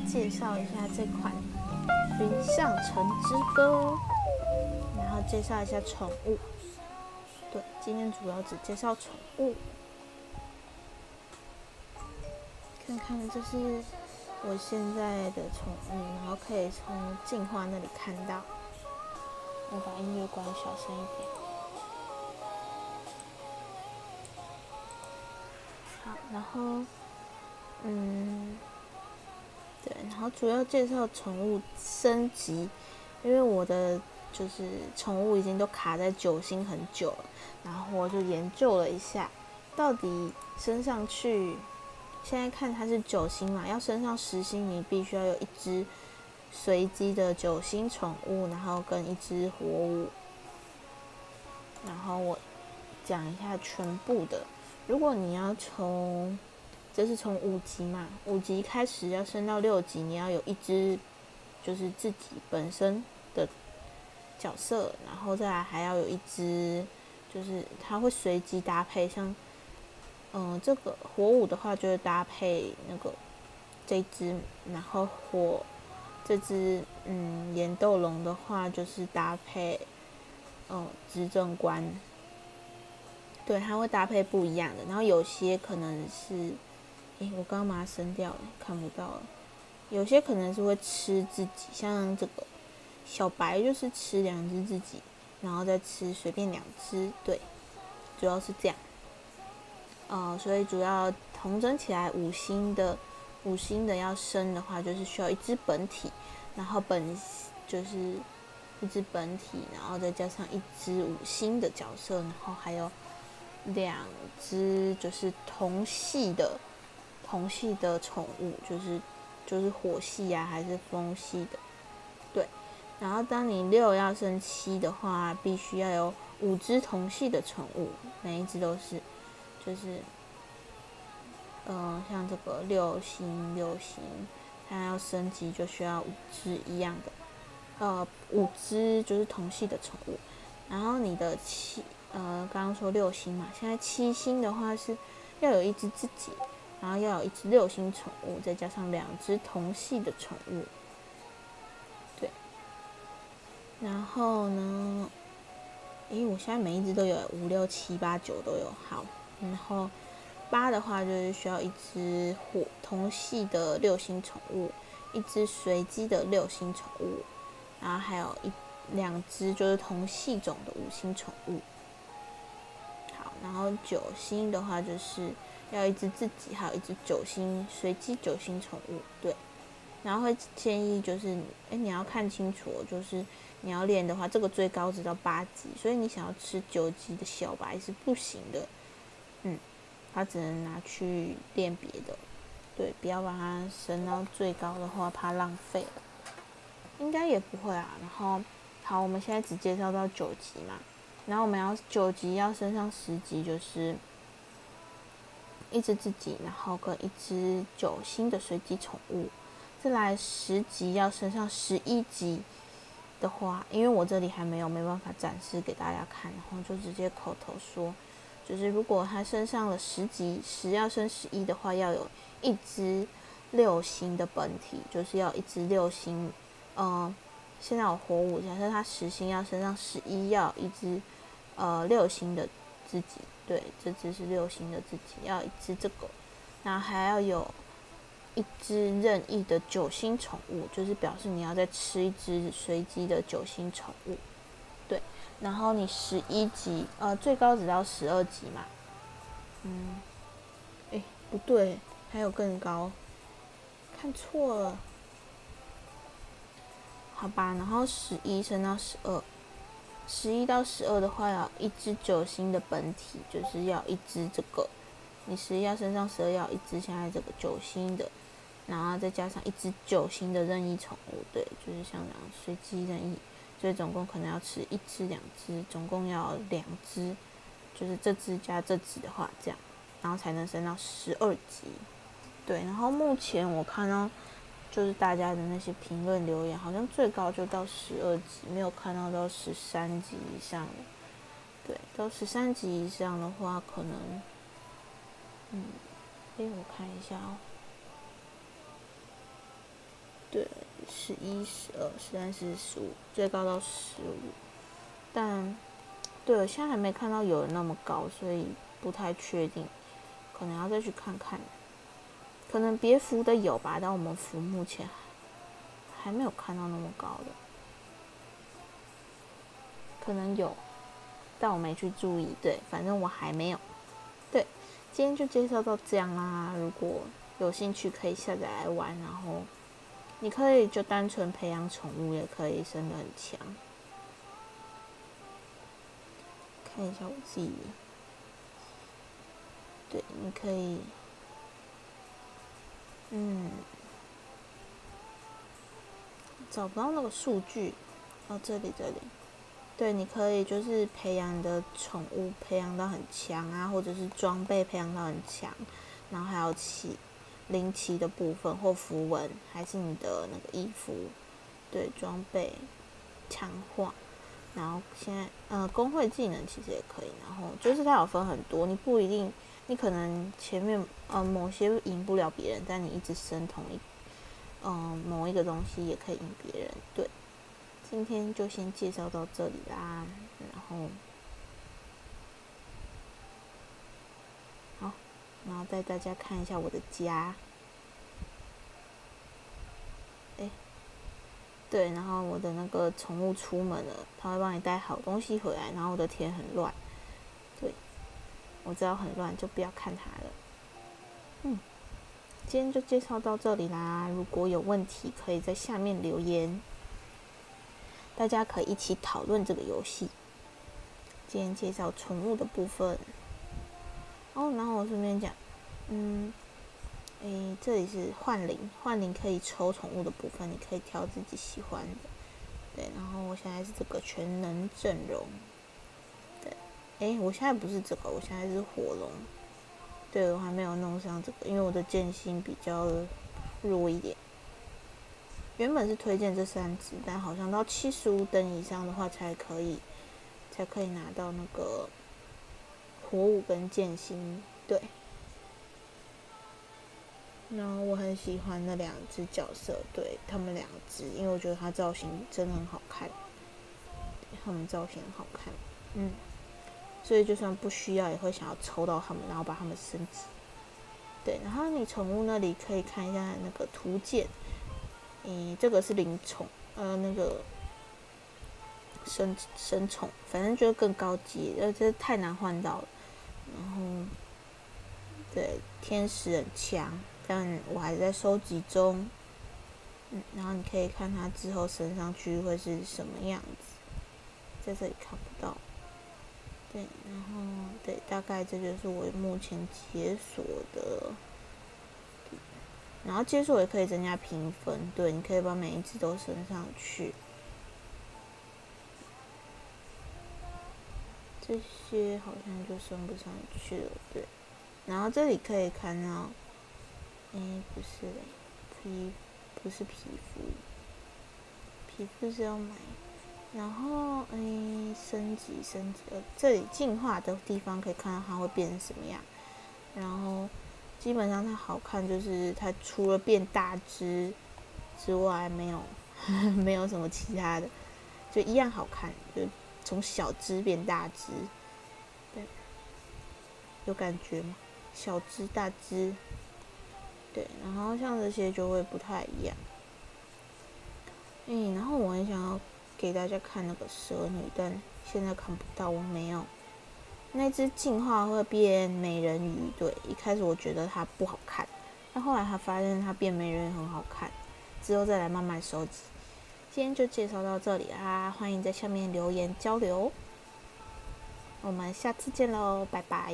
介绍一下这款《云上城之歌》，然后介绍一下宠物。对，今天主要只介绍宠物。看看，这是我现在的宠物，然后可以从进化那里看到。我把音乐关小声一点。好，然后，对，然后主要介绍宠物升级，因为我的就是宠物已经都卡在9星很久了，然后我就研究了一下，到底升上去，现在看它是9星嘛，要升上10星，你必须要有一只随机的9星宠物，然后跟一只活物。然后我讲一下全部的，如果你要这是从5级嘛，5级开始要升到6级，你要有一只就是自己本身的角色，然后再来还要有一只，就是它会随机搭配，像这个火舞的话就是搭配那个这只，然后这只岩斗龙的话就是搭配执政官。对，它会搭配不一样的，然后有些可能是，我刚刚把它升掉了，看不到了。有些可能是会吃自己，像这个小白就是吃2只自己，然后再吃随便2只，对，主要是这样。所以主要统整起来5星的要升的话，就是需要一只本体，然后就是一只本体，然后再加上一只5星的角色，然后还有2只就是同系的宠物，就是火系啊还是风系的，对。然后当你6要升7的话，必须要有5只同系的宠物，每一只都是，就是像这个6星，它要升级就需要5只一样的，5只就是同系的宠物。然后你的刚刚说6星嘛，现在7星的话是要有一只自己，然后要有一只6星宠物，再加上2只同系的宠物，对。然后呢，我现在每一只都有5、6、7、8、9都有，好。然后8的话就是需要一只同系的6星宠物，一只随机的6星宠物，然后还有2只就是同系种的5星宠物。好，然后9星的话就是要一只自己，还有一只随机9星宠物，对。然后会建议就是你要看清楚就是你要练的话，这个最高只到8级，所以你想要吃9级的小白是不行的，它只能拿去练别的，对，不要把它升到最高的话，怕浪费了。应该也不会啊。然后好，我们现在只介绍到9级嘛，然后我们要9级要升上10级，就是一只自己，然后跟一只9星的随机宠物。再来10级要升上11级的话，因为我这里还没办法展示给大家看，然后就直接口头说，就是如果它升上了10级，10要升11的话，要有一只6星的本体，就是要一只6星。现在有火舞，假设它10星要升上11，要有一只6星的自己，对，这只是6星的自己，要有一只这个，然后还要有一只任意的9星宠物，就是表示你要再吃一只随机的9星宠物，对。然后你11级，最高只到12级嘛，不对，还有更高，看错了，好吧。然后11升到12，11到12的话要一只9星的本体，就是要一只这个，你11要升上12要一只现在这个9星的。然后再加上一只9星的任意宠物，对，就是像这样随机任意，所以总共可能要吃1只、2只，总共要2只，就是这只加这只的话，这样，然后才能升到12级。对，然后目前我看到就是大家的那些评论留言，好像最高就到12级，没有看到13级以上的。对，到13级以上的话，可能，我看一下对，11、12、13、14、15，最高到15。但对，我现在还没看到有人那么高，所以不太确定，可能要再去看看。可能别服的有吧，但我们服目前还没有看到那么高的，可能有，但我没去注意。对，反正我还没有。对，今天就介绍到这样啦。如果有兴趣可以下载来玩，然后你可以就单纯培养宠物，也可以生得很强。看一下我自己，对，你可以，找不到那个数据，哦，这里，对，你可以就是培养你的宠物，培养到很强啊，或者是装备培养到很强，然后还有灵奇的部分或符文，还是你的那个衣服，对，装备强化。然后现在工会技能其实也可以，然后就是它有分很多，你不一定，你可能前面某些赢不了别人，但你一直升某一个东西也可以赢别人。对，今天就先介绍到这里啦，然后带大家看一下我的家。对，然后我的那个宠物出门了，它会帮你带好东西回来。然后我的田很乱，对，我知道很乱，就不要看它了。今天就介绍到这里啦。如果有问题，可以在下面留言，大家可以一起讨论这个游戏。今天介绍宠物的部分。然后我顺便讲，这里是幻灵可以抽宠物的部分，你可以挑自己喜欢的。对，然后我现在是这个全能阵容。对，我现在不是这个，我现在是火龙。对，我还没有弄上这个，因为我的剑心比较弱一点。原本是推荐这3只，但好像到75等以上的话才可以拿到那个火舞跟剑心。对。然后我很喜欢那2只角色，对，他们2只，因为我觉得它造型真的很好看，他们造型很好看，所以就算不需要也会想要抽到他们，然后把他们升级。对，然后你宠物那里可以看一下那个图鉴，这个是灵宠，那个生宠，反正就是更高级，这太难换到了。然后，对，天使很强，但我还在收集中。然后你可以看它之后升上去会是什么样子，在这里看不到。对，然后对，大概这就是我目前解锁的。然后解锁也可以增加评分，对，你可以把每一只都升上去。这些好像就升不上去了，对。然后这里可以看到，不是嘞，不是皮肤，皮肤是要买。然后升级，这里进化的地方可以看到它会变成什么样。然后基本上它好看，就是它除了变大只之外，没有什么其他的，就一样好看，就从小只变大只。对，有感觉吗？小只大只，对，然后像这些就会不太一样。然后我很想要给大家看那个蛇女，但现在看不到，我没有。那只进化会变美人鱼，对，一开始我觉得它不好看，但后来他发现它变美人鱼很好看，之后再来慢慢收集。今天就介绍到这里啦，欢迎在下面留言交流，我们下次见喽，拜拜。